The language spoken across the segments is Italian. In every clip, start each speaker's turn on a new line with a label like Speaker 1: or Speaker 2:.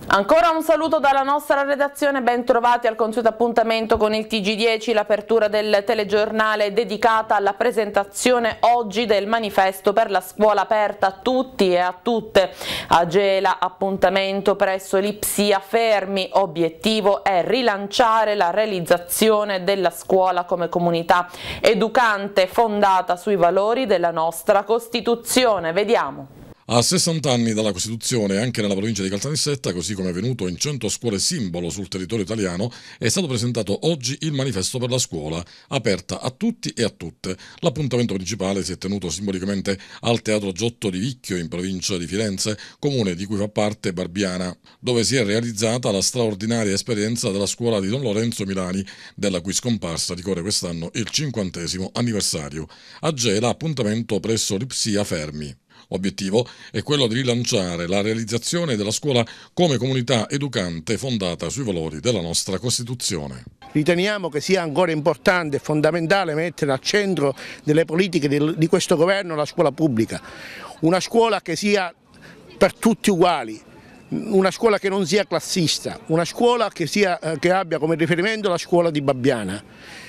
Speaker 1: Ancora un saluto dalla nostra redazione, ben trovati al consueto appuntamento con il TG10, l'apertura del telegiornale dedicata alla presentazione oggi del manifesto per la scuola aperta a tutti e a tutte. A Gela, appuntamento presso l'Ipsia Fermi, obiettivo è rilanciare la realizzazione della scuola come comunità educante fondata sui valori della nostra Costituzione. Vediamo.
Speaker 2: A 60 anni dalla Costituzione, anche nella provincia di Caltanissetta, così come è avvenuto in 100 scuole simbolo sul territorio italiano, è stato presentato oggi il manifesto per la scuola, aperta a tutti e a tutte. L'appuntamento principale si è tenuto simbolicamente al Teatro Giotto di Vicchio, in provincia di Firenze, comune di cui fa parte Barbiana, dove si è realizzata la straordinaria esperienza della scuola di Don Lorenzo Milani, della cui scomparsa ricorre quest'anno il 50° anniversario. A Gela, appuntamento presso l'Ipsia Fermi. L'obiettivo è quello di rilanciare la realizzazione della scuola come comunità educante fondata sui valori della nostra Costituzione.
Speaker 3: Riteniamo che sia ancora importante e fondamentale mettere al centro delle politiche di questo governo la scuola pubblica, una scuola che sia per tutti uguali, una scuola che non sia classista, una scuola che abbia come riferimento la scuola di Babbiana.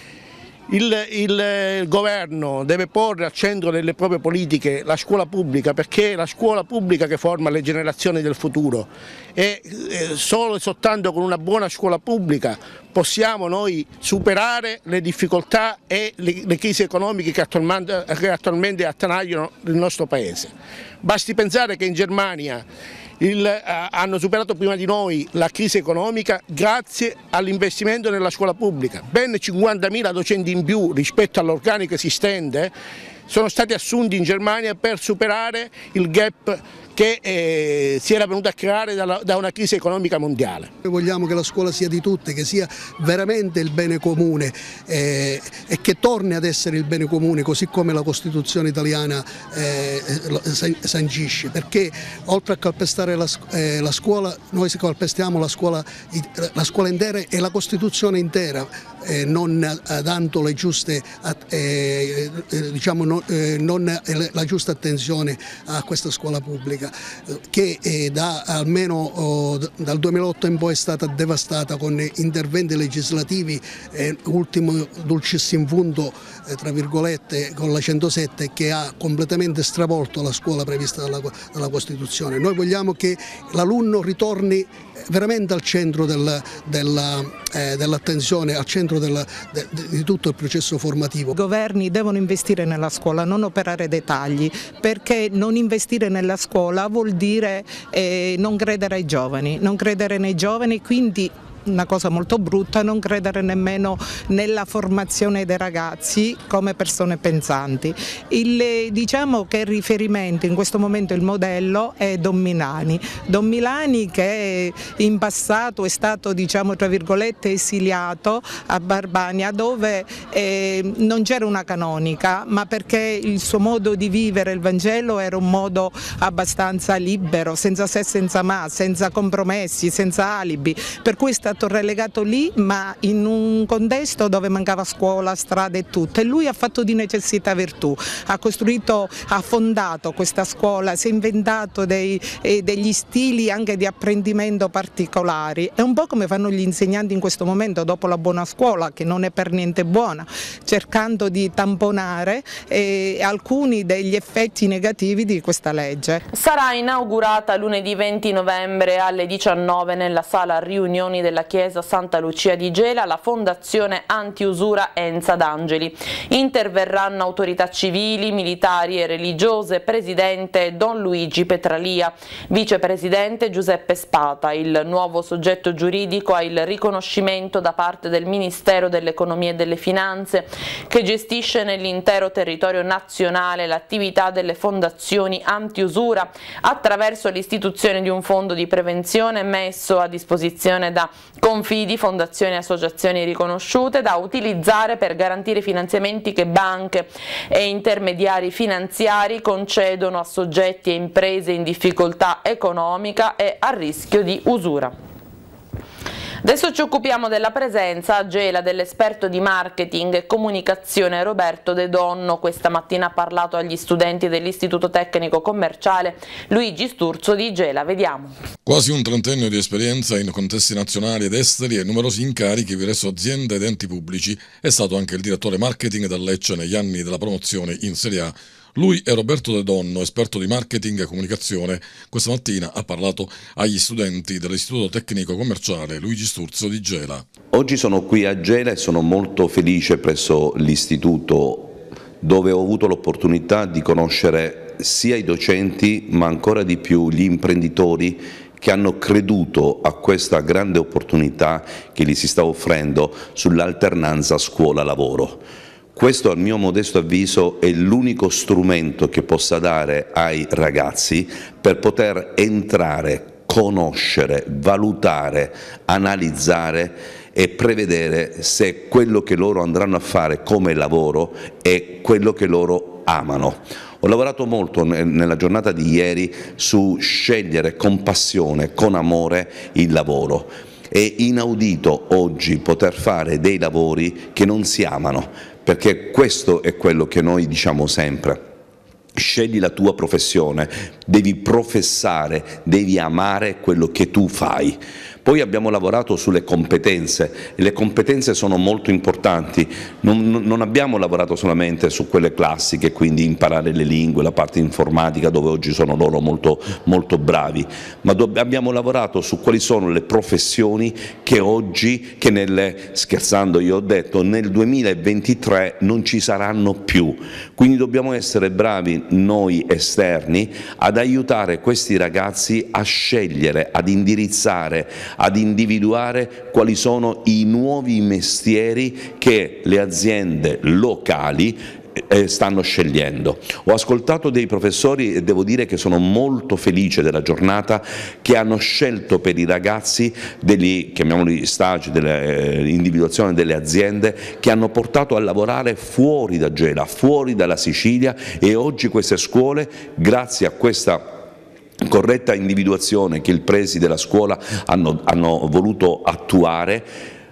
Speaker 3: Il governo deve porre al centro delle proprie politiche la scuola pubblica, perché è la scuola pubblica che forma le generazioni del futuro e solo e soltanto con una buona scuola pubblica possiamo noi superare le difficoltà e le crisi economiche che attualmente attanagliano il nostro Paese. Basti pensare che in Germania hanno superato prima di noi la crisi economica grazie all'investimento nella scuola pubblica. Ben 50.000 docenti in più rispetto all'organico esistente sono stati assunti in Germania per superare il gap che si era venuto a creare da una crisi economica mondiale.
Speaker 4: Noi vogliamo che la scuola sia di tutte, che sia veramente il bene comune e che torni ad essere il bene comune così come la Costituzione italiana sancisce, perché oltre a calpestare la scuola noi calpestiamo la scuola intera e la Costituzione intera, non dando le giuste, non la giusta attenzione a questa scuola pubblica che almeno dal 2008 in poi è stata devastata con interventi legislativi, ultimo dulcis in fundo tra virgolette con la 107, che ha completamente stravolto la scuola prevista dalla Costituzione. Noi vogliamo che l'alunno ritorni veramente al centro dell'attenzione, al centro di tutto il processo formativo.
Speaker 5: I governi devono investire nella scuola, non operare dei tagli, perché non investire nella scuola vuol dire non credere ai giovani, non credere nei giovani, quindi una cosa molto brutta, non credere nemmeno nella formazione dei ragazzi come persone pensanti. Diciamo che il riferimento in questo momento, il modello è Don Milani che in passato è stato, diciamo tra virgolette, esiliato a Barbania, dove non c'era una canonica, ma perché il suo modo di vivere il Vangelo era un modo abbastanza libero, senza se, senza ma, senza compromessi, senza alibi, per cui è stato relegato lì, ma in un contesto dove mancava scuola, strade e tutto, e lui ha fatto di necessità virtù, ha fondato questa scuola, si è inventato degli stili anche di apprendimento particolari. È un po' come fanno gli insegnanti in questo momento dopo la buona scuola, che non è per niente buona, cercando di tamponare alcuni degli effetti negativi di questa legge.
Speaker 1: Sarà inaugurata lunedì 20 novembre alle 19 nella sala riunioni della Chiesa Santa Lucia di Gela la Fondazione Antiusura Enza d'Angeli. Interverranno autorità civili, militari e religiose, presidente Don Luigi Petralia, vicepresidente Giuseppe Spata. Il nuovo soggetto giuridico ha il riconoscimento da parte del Ministero dell'Economia e delle Finanze, che gestisce nell'intero territorio nazionale l'attività delle fondazioni antiusura attraverso l'istituzione di un fondo di prevenzione messo a disposizione da confidi, fondazioni e associazioni riconosciute, da utilizzare per garantire finanziamenti che banche e intermediari finanziari concedono a soggetti e imprese in difficoltà economica e a rischio di usura. Adesso ci occupiamo della presenza a Gela dell'esperto di marketing e comunicazione Roberto De Donno. Questa mattina ha parlato agli studenti dell'Istituto Tecnico Commerciale Luigi Sturzo di Gela. Vediamo.
Speaker 2: Quasi un trentennio di esperienza in contesti nazionali ed esteri e numerosi incarichi presso aziende ed enti pubblici. È stato anche il direttore marketing del Lecce negli anni della promozione in Serie A. Lui è Roberto De Donno, esperto di marketing e comunicazione. Questa mattina ha parlato agli studenti dell'Istituto Tecnico Commerciale Luigi Sturzo di Gela.
Speaker 6: Oggi sono qui a Gela e sono molto felice presso l'istituto, dove ho avuto l'opportunità di conoscere sia i docenti ma ancora di più gli imprenditori che hanno creduto a questa grande opportunità che gli si sta offrendo sull'alternanza scuola-lavoro. Questo, a mio modesto avviso, è l'unico strumento che possa dare ai ragazzi per poter entrare, conoscere, valutare, analizzare e prevedere se quello che loro andranno a fare come lavoro è quello che loro amano. Ho lavorato molto nella giornata di ieri su scegliere con passione, con amore il lavoro. È inaudito oggi poter fare dei lavori che non si amano, perché questo è quello che noi diciamo sempre. Scegli la tua professione, devi professare, devi amare quello che tu fai. Poi abbiamo lavorato sulle competenze e le competenze sono molto importanti. Non abbiamo lavorato solamente su quelle classiche, quindi imparare le lingue, la parte informatica dove oggi sono loro molto bravi, ma abbiamo lavorato su quali sono le professioni che oggi, scherzando io ho detto, nel 2023 non ci saranno più. Quindi dobbiamo essere bravi noi esterni ad aiutare questi ragazzi a scegliere, ad indirizzare, ad individuare quali sono i nuovi mestieri che le aziende locali stanno scegliendo. Ho ascoltato dei professori e devo dire che sono molto felice della giornata, che hanno scelto per i ragazzi degli, chiamiamoli stage, dell'individuazione delle aziende, che hanno portato a lavorare fuori da Gela, fuori dalla Sicilia, e oggi queste scuole, grazie a questa corretta individuazione che il presidi della scuola hanno voluto attuare,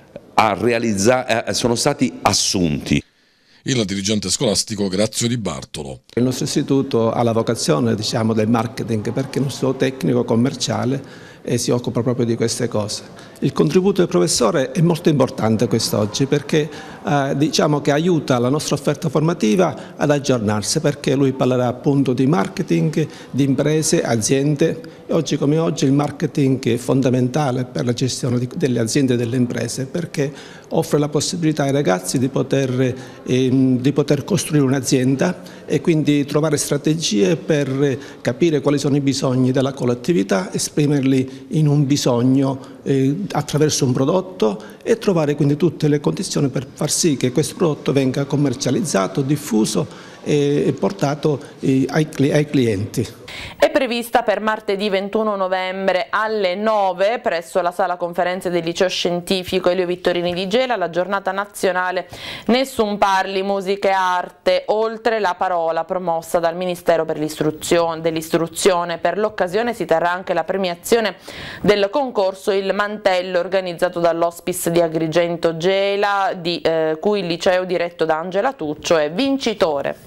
Speaker 6: sono stati assunti.
Speaker 2: Il dirigente scolastico Grazio Di Bartolo.
Speaker 7: Il nostro istituto ha la vocazione, diciamo, del marketing, perché è un istituto tecnico commerciale e si occupa proprio di queste cose. Il contributo del professore è molto importante quest'oggi, perché diciamo che aiuta la nostra offerta formativa ad aggiornarsi, perché lui parlerà appunto di marketing, di imprese, aziende. Oggi come oggi il marketing è fondamentale per la gestione delle aziende e delle imprese, perché offre la possibilità ai ragazzi di poter costruire un'azienda e quindi trovare strategie per capire quali sono i bisogni della collettività, esprimerli in un bisogno attraverso un prodotto e trovare quindi tutte le condizioni per far sì che questo prodotto venga commercializzato, diffuso e portato ai clienti.
Speaker 1: È prevista per martedì 21 novembre alle 9 presso la sala conferenze del liceo scientifico Elio Vittorini di Gela la giornata nazionale Nessun Parli Musica e Arte oltre la parola, promossa dal Ministero dell'istruzione. Per l'occasione si terrà anche la premiazione del concorso Il Mantello, organizzato dall'Hospice di Agrigento Gela, di cui il liceo diretto da Angela Tuccio è vincitore.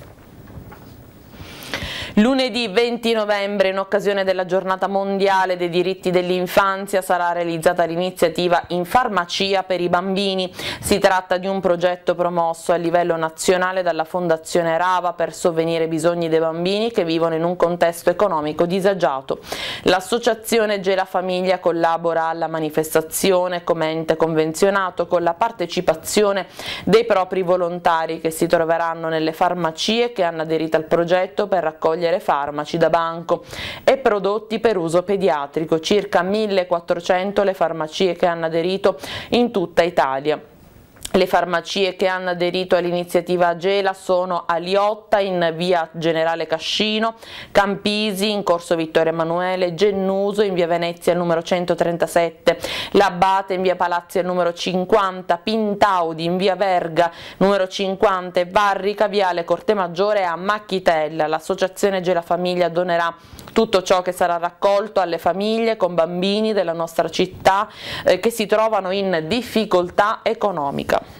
Speaker 1: Lunedì 20 novembre, in occasione della giornata mondiale dei diritti dell'infanzia, sarà realizzata l'iniziativa In Farmacia per i bambini. Si tratta di un progetto promosso a livello nazionale dalla Fondazione Rava per sovvenire ai bisogni dei bambini che vivono in un contesto economico disagiato. L'associazione Gela Famiglia collabora alla manifestazione come ente convenzionato con la partecipazione dei propri volontari che si troveranno nelle farmacie che hanno aderito al progetto per raccogliere farmaci da banco e prodotti per uso pediatrico, circa 1400 le farmacie che hanno aderito in tutta Italia. Le farmacie che hanno aderito all'iniziativa a Gela sono a Liotta in via Generale Cascino, Campisi in corso Vittorio Emanuele, Gennuso in via Venezia al numero 137, L'Abate in via Palazzi al numero 50, Pintaudi in via Verga numero 50 e Varrica viale Cortemaggiore a Macchitella. L'associazione Gela Famiglia donerà Tutto ciò che sarà raccolto alle famiglie con bambini della nostra città che si trovano in difficoltà economica.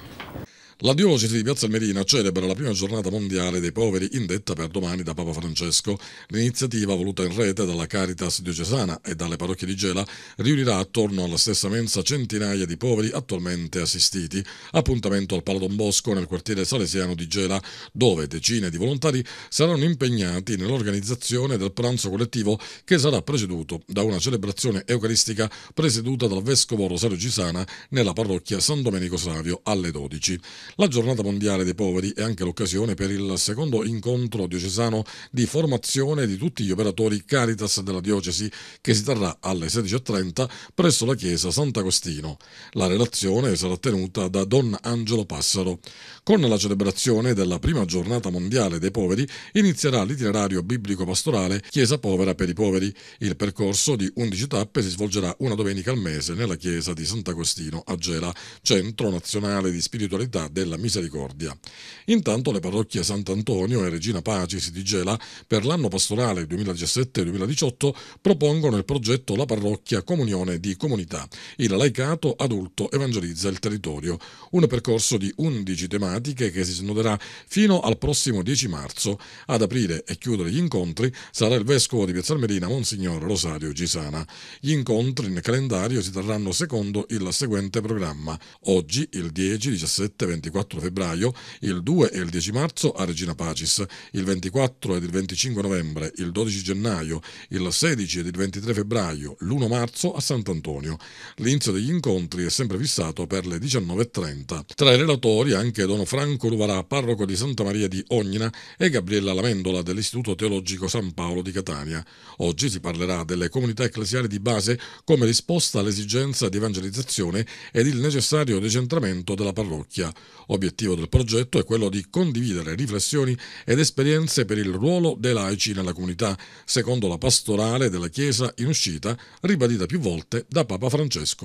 Speaker 2: La diocesi di Piazza Armerina celebra la prima giornata mondiale dei poveri indetta per domani da Papa Francesco. L'iniziativa, voluta in rete dalla Caritas diocesana e dalle parrocchie di Gela, riunirà attorno alla stessa mensa centinaia di poveri attualmente assistiti. Appuntamento al Pala Don Bosco nel quartiere salesiano di Gela, dove decine di volontari saranno impegnati nell'organizzazione del pranzo collettivo che sarà preceduto da una celebrazione eucaristica presieduta dal vescovo Rosario Gisana nella parrocchia San Domenico Savio alle 12. La giornata mondiale dei poveri è anche l'occasione per il secondo incontro diocesano di formazione di tutti gli operatori Caritas della diocesi, che si terrà alle 16:30 presso la chiesa Sant'Agostino. La relazione sarà tenuta da Don Angelo Passaro. Con la celebrazione della prima giornata mondiale dei poveri inizierà l'itinerario biblico pastorale Chiesa Povera per i Poveri. Il percorso di 11 tappe si svolgerà una domenica al mese nella chiesa di Sant'Agostino a Gela, centro nazionale di spiritualità della Misericordia. Intanto le parrocchie Sant'Antonio e Regina Pacis di Gela per l'anno pastorale 2017-2018 propongono il progetto La Parrocchia Comunione di Comunità. Il laicato adulto evangelizza il territorio, un percorso di 11 tematiche che si snoderà fino al prossimo 10 marzo. Ad aprire e chiudere gli incontri sarà il vescovo di Piazza Armerina, Monsignor Rosario Gisana. Gli incontri in calendario si terranno secondo il seguente programma: oggi il 10, 17, 24 febbraio, il 2 e il 10 marzo a Regina Pacis, il 24 ed il 25 novembre, il 12 gennaio, il 16 ed il 23 febbraio, l'1 marzo a Sant'Antonio. L'inizio degli incontri è sempre fissato per le 19:30. Tra i relatori anche Don Franco Ruvarà, parroco di Santa Maria di Ognina, e Gabriella Lamendola dell'Istituto Teologico San Paolo di Catania. Oggi si parlerà delle comunità ecclesiali di base come risposta all'esigenza di evangelizzazione ed il necessario decentramento della parrocchia. Obiettivo del progetto è quello di condividere riflessioni ed esperienze per il ruolo dei laici nella comunità, secondo la pastorale della Chiesa in uscita, ribadita più volte da Papa Francesco.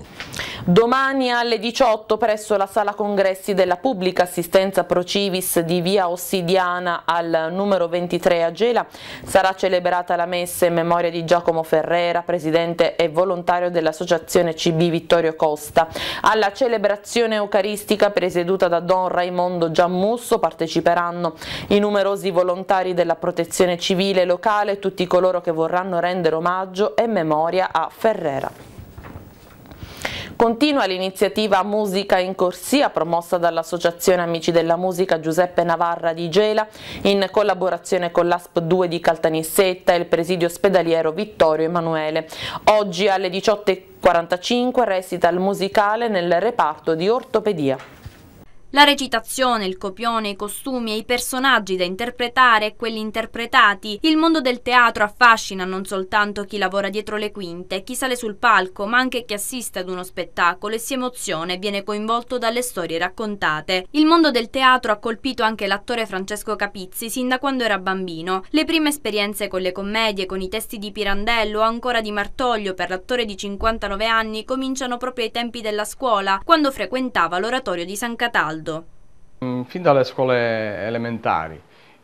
Speaker 1: Domani alle 18 presso la sala congressi della Pubblica Assistenza Pro Civis di via Ossidiana al numero 23 a Gela sarà celebrata la messa in memoria di Giacomo Ferrera, presidente e volontario dell'associazione CB Vittorio Costa. Alla celebrazione eucaristica presieduta da Don Raimondo Giammusso parteciperanno i numerosi volontari della protezione civile locale e tutti coloro che vorranno rendere omaggio e memoria a Ferrera. Continua l'iniziativa Musica in Corsia promossa dall'Associazione Amici della Musica Giuseppe Navarra di Gela in collaborazione con l'ASP 2 di Caltanissetta e il presidio ospedaliero Vittorio Emanuele. Oggi alle 18:45 recita il musicale nel reparto di ortopedia.
Speaker 8: La recitazione, il copione, i costumi e i personaggi da interpretare e quelli interpretati. Il mondo del teatro affascina non soltanto chi lavora dietro le quinte, chi sale sul palco, ma anche chi assiste ad uno spettacolo e si emoziona e viene coinvolto dalle storie raccontate. Il mondo del teatro ha colpito anche l'attore Francesco Capizzi sin da quando era bambino. Le prime esperienze con le commedie, con i testi di Pirandello o ancora di Martoglio per l'attore di 59 anni cominciano proprio ai tempi della scuola, quando frequentava l'oratorio di San Cataldo.
Speaker 9: Fin dalle scuole elementari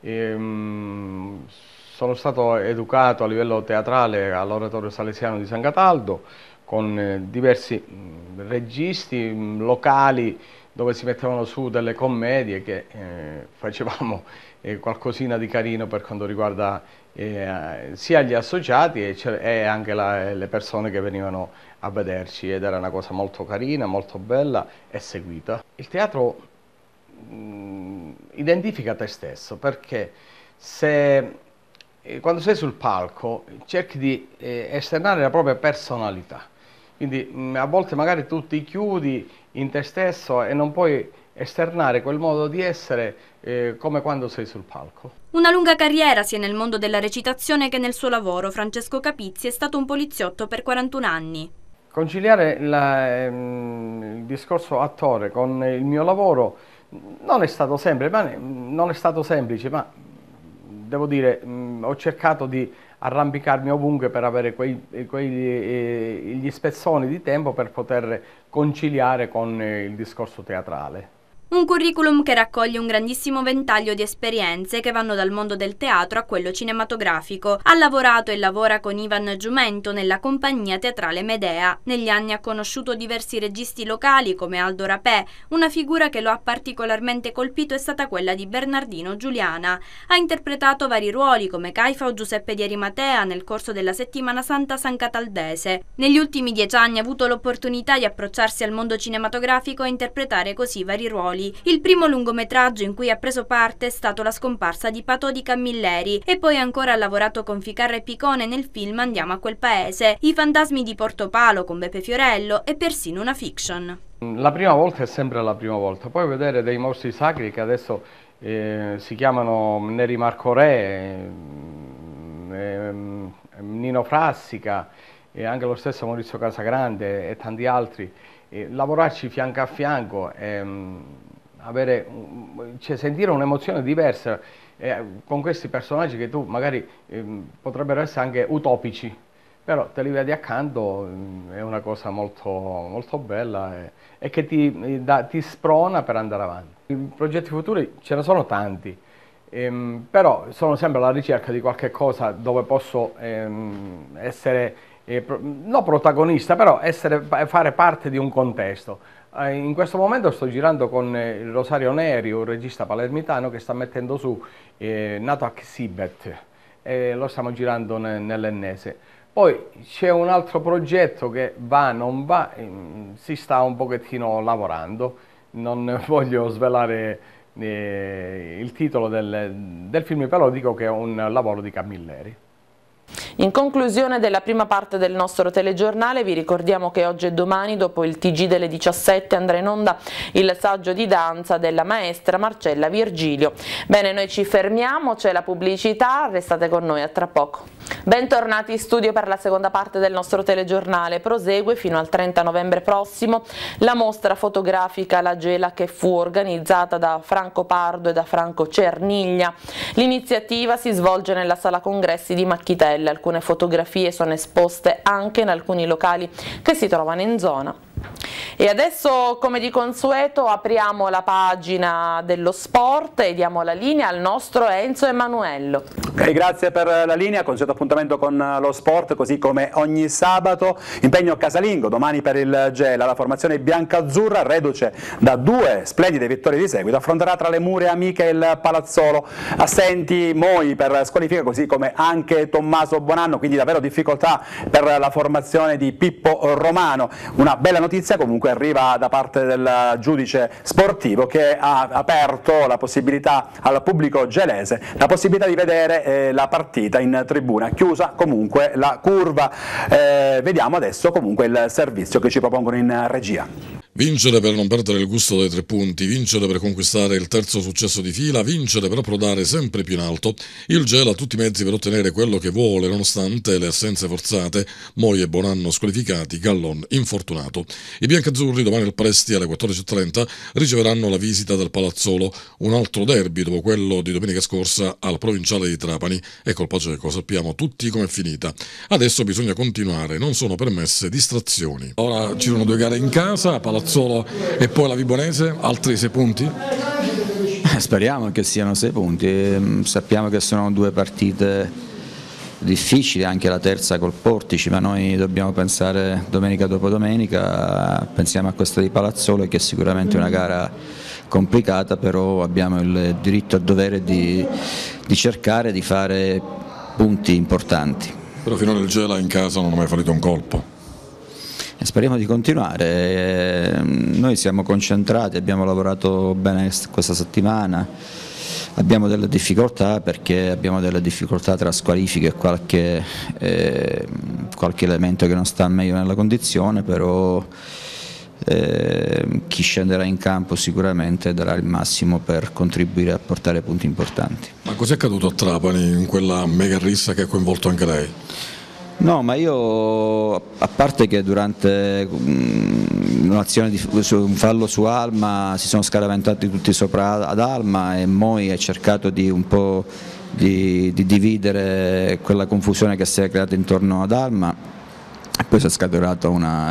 Speaker 9: sono stato educato a livello teatrale all'oratorio salesiano di San Cataldo con diversi registi locali dove si mettevano su delle commedie che facevamo qualcosina di carino per quanto riguarda sia gli associati e anche le persone che venivano a vederci, ed era una cosa molto carina, molto bella e seguita. Il teatro identifica te stesso, perché quando sei sul palco cerchi di esternare la propria personalità, quindi a volte magari tu ti chiudi in te stesso e non puoi esternare quel modo di essere come quando sei sul palco.
Speaker 8: Una lunga carriera sia nel mondo della recitazione che nel suo lavoro. Francesco Capizzi è stato un poliziotto per 41 anni.
Speaker 9: Conciliare il discorso attore con il mio lavoro non è stato semplice, ma devo dire, ho cercato di arrampicarmi ovunque per avere gli spezzoni di tempo per poter conciliare con il discorso teatrale.
Speaker 8: Un curriculum che raccoglie un grandissimo ventaglio di esperienze che vanno dal mondo del teatro a quello cinematografico. Ha lavorato e lavora con Ivan Giumento nella compagnia teatrale Medea. Negli anni ha conosciuto diversi registi locali come Aldo Rapè. Una figura che lo ha particolarmente colpito è stata quella di Bernardino Giuliana. Ha interpretato vari ruoli come Caifa o Giuseppe di Arimatea nel corso della Settimana Santa San Cataldese. Negli ultimi 10 anni ha avuto l'opportunità di approcciarsi al mondo cinematografico e interpretare così vari ruoli. Il primo lungometraggio in cui ha preso parte è stato La scomparsa di Patò di Camilleri e poi ancora ha lavorato con Ficarra e Picone nel film Andiamo a quel paese, I fantasmi di Portopalo con Beppe Fiorello e persino una fiction.
Speaker 9: La prima volta è sempre la prima volta, poi vedere dei mostri sacri che adesso si chiamano Neri Marco Re, Nino Frassica e anche lo stesso Maurizio Casagrande e tanti altri, lavorarci fianco a fianco, sentire un'emozione diversa con questi personaggi che tu magari potrebbero essere anche utopici, però te li vedi accanto, è una cosa molto, molto bella e che ti sprona per andare avanti. I progetti futuri ce ne sono tanti, però sono sempre alla ricerca di qualche cosa dove posso essere, non protagonista, però fare parte di un contesto. In questo momento sto girando con il Rosario Neri, un regista palermitano che sta mettendo su Nato a Xibet, lo stiamo girando nell'Ennese. Poi c'è un altro progetto che va, non va, si sta un pochettino lavorando, non voglio svelare il titolo del film, però dico che è un lavoro di Camilleri.
Speaker 1: In conclusione della prima parte del nostro telegiornale vi ricordiamo che oggi e domani dopo il TG delle 17 andrà in onda il saggio di danza della maestra Marcella Virgilio. Bene, noi ci fermiamo, c'è la pubblicità, restate con noi, a tra poco. Bentornati in studio per la seconda parte del nostro telegiornale. Prosegue fino al 30 novembre prossimo la mostra fotografica La Gela, che fu organizzata da Franco Pardo e da Franco Cerniglia. L'iniziativa si svolge nella sala congressi di Macchitella. Alcune fotografie sono esposte anche in alcuni locali che si trovano in zona. E adesso, come di consueto, apriamo la pagina dello sport e diamo la linea al nostro Enzo Emanuello.
Speaker 10: Ok, grazie per la linea, consueto appuntamento con lo sport, così come ogni sabato, impegno casalingo, domani per il Gela, la formazione biancazzurra, reduce da 2 splendide vittorie di seguito, affronterà tra le mura amiche il Palazzolo, assenti Moi per squalifica, così come anche Tommaso Buonanno, quindi davvero difficoltà per la formazione di Pippo Romano. Una bella notizia comunque arriva da parte del giudice sportivo che ha aperto la possibilità al pubblico gelese, la possibilità di vedere la partita in tribuna, chiusa comunque la curva. Vediamo adesso comunque il servizio che ci propongono in regia.
Speaker 2: Vincere per non perdere il gusto dei 3 punti, vincere per conquistare il 3° successo di fila, vincere per approdare sempre più in alto. Il Gela ha tutti i mezzi per ottenere quello che vuole, nonostante le assenze forzate, Moi e Bonanno squalificati, Gallon infortunato. I biancazzurri domani al Presti alle 14:30 riceveranno la visita del Palazzolo, un altro derby dopo quello di domenica scorsa al Provinciale di Trapani. E col Paceco sappiamo tutti com'è finita. Adesso bisogna continuare, non sono permesse distrazioni. Ora ci sono 2 gare in casa, Palazzolo e poi la Vibonese, altri 6 punti?
Speaker 11: Speriamo che siano 6 punti, sappiamo che sono 2 partite difficili, anche la terza col Portici, ma noi dobbiamo pensare domenica dopo domenica, pensiamo a questa di Palazzolo, che è sicuramente una gara complicata, però abbiamo il diritto e il dovere di cercare di fare punti importanti.
Speaker 2: Però finora il Gela in casa non ha mai fallito un colpo.
Speaker 11: Speriamo di continuare, noi siamo concentrati, abbiamo lavorato bene questa settimana, abbiamo delle difficoltà perché abbiamo delle difficoltà tra squalifiche e qualche elemento che non sta meglio nella condizione, però chi scenderà in campo sicuramente darà il massimo per contribuire a portare punti importanti.
Speaker 2: Ma cos'è accaduto a Trapani in quella mega rissa che ha coinvolto anche lei?
Speaker 11: No, ma io, a parte che durante un'azione un fallo su Alma si sono scaraventati tutti sopra ad Alma e Moi ha cercato di un po' di dividere quella confusione che si è creata intorno ad Alma, poi si è scaturita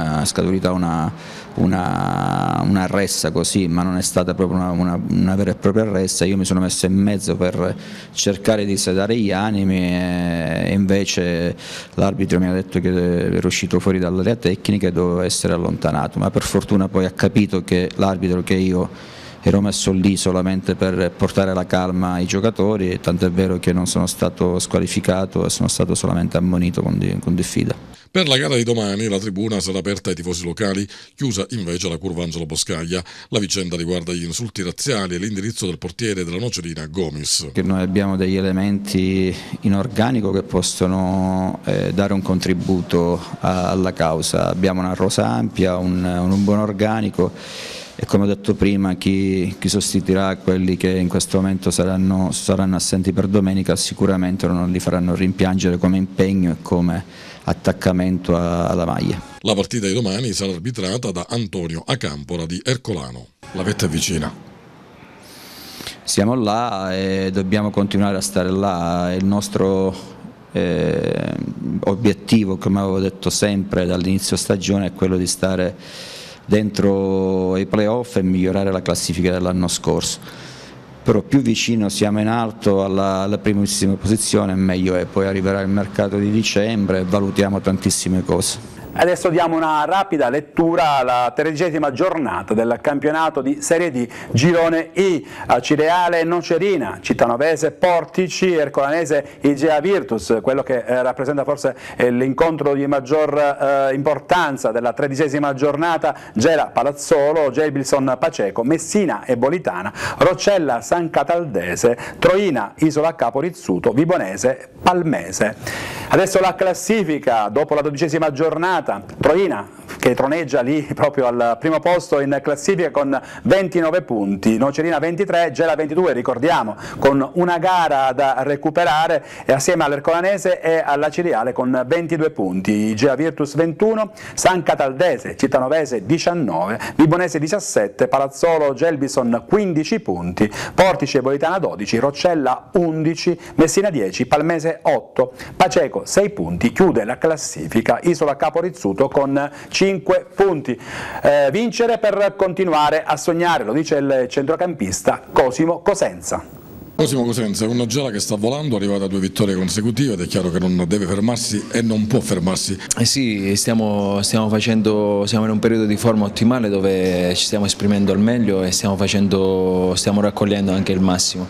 Speaker 11: una ressa così, ma non è stata proprio una vera e propria ressa. Io mi sono messo in mezzo per cercare di sedare gli animi e invece l'arbitro mi ha detto che ero uscito fuori dall'area tecnica e dovevo essere allontanato, ma per fortuna poi ha capito che l'arbitro, che io ero messo lì solamente per portare la calma ai giocatori, tant'è vero che non sono stato squalificato e sono stato solamente ammonito con diffida.
Speaker 2: Per la gara di domani la tribuna sarà aperta ai tifosi locali, chiusa invece la curva Angelo Boscaglia. La vicenda riguarda gli insulti razziali e l'indirizzo del portiere della Nocerina, Gomis.
Speaker 11: Noi abbiamo degli elementi in organico che possono dare un contributo alla causa. Abbiamo una rosa ampia, un buon organico. E come ho detto prima, chi sostituirà quelli che in questo momento saranno assenti per domenica sicuramente non li faranno rimpiangere come impegno e come attaccamento alla maglia.
Speaker 2: La partita di domani sarà arbitrata da Antonio Acampora di Ercolano. La vetta è vicina.
Speaker 11: Siamo là e dobbiamo continuare a stare là. Il nostro obiettivo, come avevo detto sempre dall'inizio stagione, è quello di stare dentro i playoff e migliorare la classifica dell'anno scorso. Però più vicino siamo in alto alla primissima posizione meglio è, poi arriverà il mercato di dicembre e valutiamo tantissime cose.
Speaker 10: Adesso diamo una rapida lettura alla 13ª giornata del campionato di Serie D Girone I. Cireale Nocerina, Cittanovese Portici, Ercolanese Igea Virtus, quello che rappresenta forse l'incontro di maggior importanza della 13ª giornata, Gela Palazzolo, Gelbilson Paceco, Messina Ebolitana, Roccella San Cataldese, Troina Isola Capo Rizzuto, Vibonese Palmese. Adesso la classifica dopo la 12ª giornata. Troina che troneggia lì proprio al primo posto in classifica con 29 punti, Nocerina 23, Gela 22, ricordiamo, con una gara da recuperare, e assieme all'Ercolanese e alla Ciriale con 22 punti, Igea Virtus 21, San Cataldese, Cittanovese 19, Vibonese 17, Palazzolo Gelbison 15 punti, Portici Ebolitana 12, Roccella 11, Messina 10, Palmese 8, Paceco 6 punti, chiude la classifica Isola Capo Rizzuto con 5 punti. Vincere per continuare a sognare, lo dice il centrocampista Cosimo Cosenza.
Speaker 2: Cosimo Cosenza è una Gela che sta volando, arrivata a 2 vittorie consecutive ed è chiaro che non deve fermarsi e non può fermarsi.
Speaker 12: Sì, siamo in un periodo di forma ottimale dove ci stiamo esprimendo al meglio e stiamo raccogliendo anche il massimo.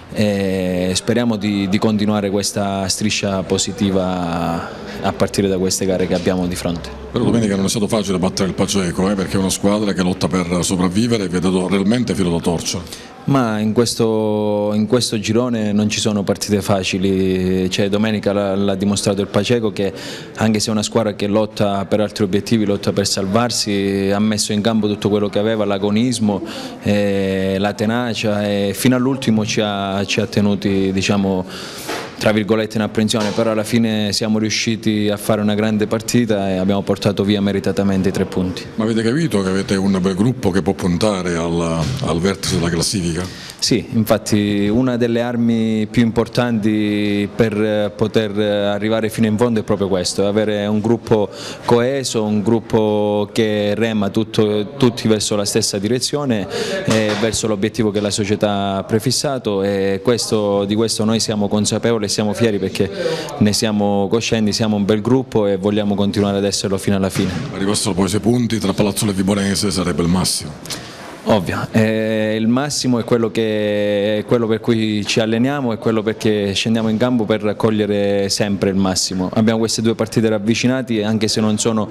Speaker 12: E speriamo di continuare questa striscia positiva a partire da queste gare che abbiamo di fronte.
Speaker 2: Però domenica non è stato facile battere il Paceco, perché è una squadra che lotta per sopravvivere e vi ha dato realmente filo da torcia.
Speaker 12: Ma in questo girone non ci sono partite facili, domenica l'ha dimostrato il Paceco che anche se è una squadra che lotta per altri obiettivi, lotta per salvarsi, ha messo in campo tutto quello che aveva, l'agonismo, la tenacia e fino all'ultimo ci ha tenuti, diciamo, tra virgolette in apprensione, però alla fine siamo riusciti a fare una grande partita e abbiamo portato via meritatamente i 3 punti.
Speaker 2: Ma avete capito che avete un bel gruppo che può puntare al vertice della classifica?
Speaker 12: Sì, infatti una delle armi più importanti per poter arrivare fino in fondo è proprio questo, avere un gruppo coeso, un gruppo che rema tutti verso la stessa direzione e verso l'obiettivo che la società ha prefissato, e di questo noi siamo consapevoli, siamo fieri perché ne siamo coscienti, siamo un bel gruppo e vogliamo continuare ad esserlo fino alla fine.
Speaker 2: Arrivassero poi 6 punti tra Palazzolo e Vibonese, sarebbe il massimo.
Speaker 12: Ovvio, il massimo è quello per cui ci alleniamo, è quello perché scendiamo in campo per raccogliere sempre il massimo. Abbiamo queste 2 partite ravvicinate, anche se non sono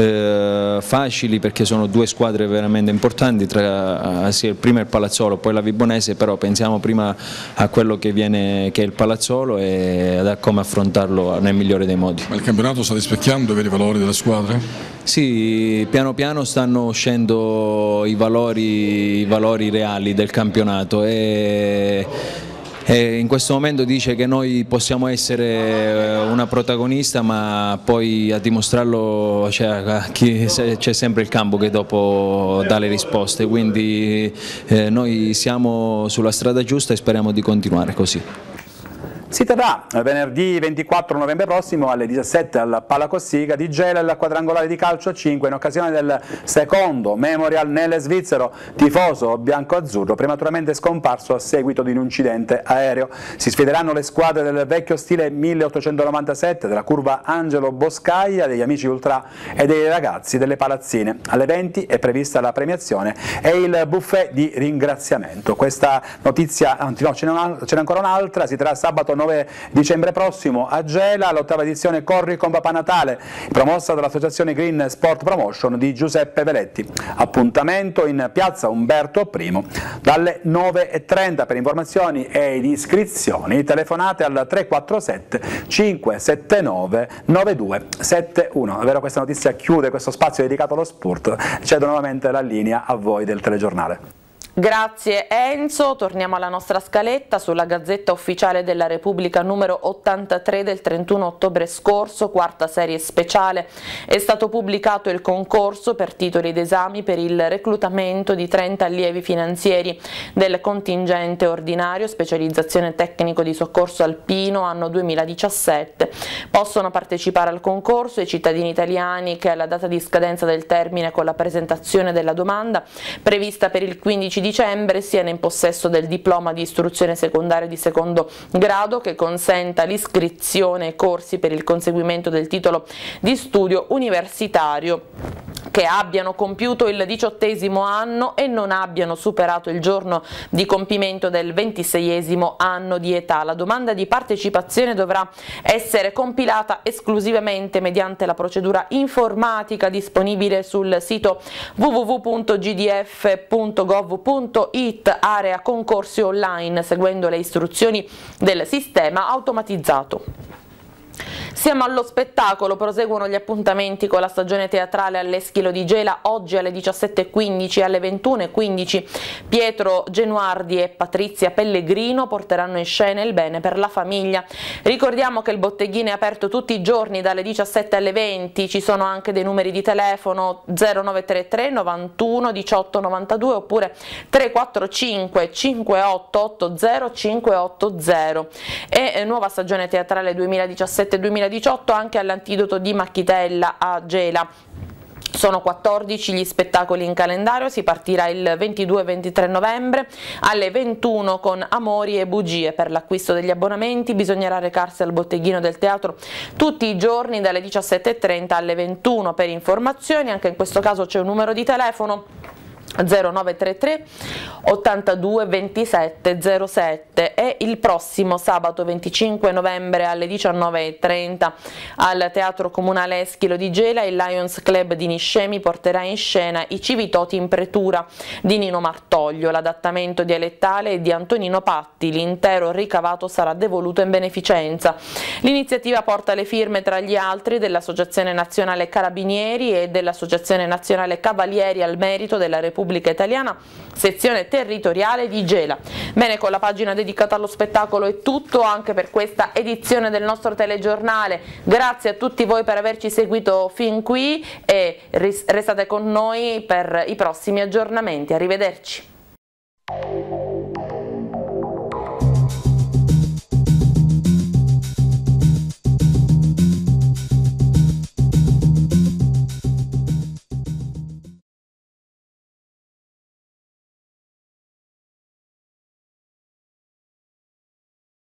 Speaker 12: facili perché sono 2 squadre veramente importanti, sia prima il Palazzolo poi la Vibonese, però pensiamo prima a quello che è il Palazzolo e a come affrontarlo nel migliore dei modi.
Speaker 2: Ma il campionato sta rispecchiando i veri valori delle squadre?
Speaker 12: Sì, piano piano stanno uscendo i valori reali del campionato e in questo momento dice che noi possiamo essere una protagonista, ma poi a dimostrarlo c'è sempre il campo che dopo dà le risposte, quindi noi siamo sulla strada giusta e speriamo di continuare così.
Speaker 10: Si terrà venerdì 24 novembre prossimo alle 17 al Palacossiga di Gela il quadrangolare di calcio a 5 in occasione del secondo Memorial Nelle Svizzero, tifoso bianco-azzurro prematuramente scomparso a seguito di un incidente aereo. Si sfideranno le squadre del vecchio stile 1897, della curva Angelo Boscaia, degli amici ultra e dei ragazzi delle palazzine. Alle 20 è prevista la premiazione e il buffet di ringraziamento. Questa notizia, anzi no, ce n'è ancora un'altra, si terrà sabato 9 dicembre prossimo a Gela l'8ª edizione Corri con Papà Natale, promossa dall'associazione Green Sport Promotion di Giuseppe Veletti. Appuntamento in piazza Umberto I dalle 9:30. Per informazioni ed iscrizioni telefonate al 347 579 9271. Davvero questa notizia chiude questo spazio dedicato allo sport. Cedo nuovamente la linea a voi del telegiornale.
Speaker 1: Grazie Enzo, torniamo alla nostra scaletta. Sulla Gazzetta Ufficiale della Repubblica numero 83 del 31 ottobre scorso, quarta serie speciale, è stato pubblicato il concorso per titoli ed esami per il reclutamento di 30 allievi finanzieri del contingente ordinario specializzazione tecnico di soccorso alpino anno 2017. Possono partecipare al concorso i cittadini italiani che alla data di scadenza del termine con la presentazione della domanda prevista per il 15 dicembre siano in possesso del diploma di istruzione secondaria di secondo grado che consenta l'iscrizione ai corsi per il conseguimento del titolo di studio universitario, che abbiano compiuto il 18° anno e non abbiano superato il giorno di compimento del 26° anno di età. La domanda di partecipazione dovrà essere compilata esclusivamente mediante la procedura informatica disponibile sul sito www.gdf.gov.it area concorsi online, seguendo le istruzioni del sistema automatizzato. Siamo allo spettacolo, proseguono gli appuntamenti con la stagione teatrale all'Eschilo di Gela. Oggi alle 17:15 e alle 21:15 Pietro Genuardi e Patrizia Pellegrino porteranno in scena Il bene per la famiglia. Ricordiamo che il botteghino è aperto tutti i giorni dalle 17 alle 20, ci sono anche dei numeri di telefono 0933 91 18 92 oppure 345 5880 580 e nuova stagione teatrale 2017-2018 anche all'Antidoto di Macchitella a Gela. Sono 14 gli spettacoli in calendario, si partirà il 22 e 23 novembre alle 21 con Amori e bugie. Per l'acquisto degli abbonamenti bisognerà recarsi al botteghino del teatro tutti i giorni dalle 17:30 alle 21. Per informazioni, anche in questo caso c'è un numero di telefono 0933 82 27 07 e il prossimo sabato 25 novembre alle 19:30 al Teatro Comunale Eschilo di Gela il Lions Club di Niscemi porterà in scena I Civitoti in pretura di Nino Martoglio. L'adattamento dialettale è di Antonino Patti, l'intero ricavato sarà devoluto in beneficenza. L'iniziativa porta le firme tra gli altri dell'Associazione Nazionale Carabinieri e dell'Associazione Nazionale Cavalieri al Merito della Repubblica Italiana, sezione territoriale di Gela. Bene, con la pagina dedicata allo spettacolo è tutto anche per questa edizione del nostro telegiornale. Grazie a tutti voi per averci seguito fin qui e restate con noi per i prossimi aggiornamenti. Arrivederci.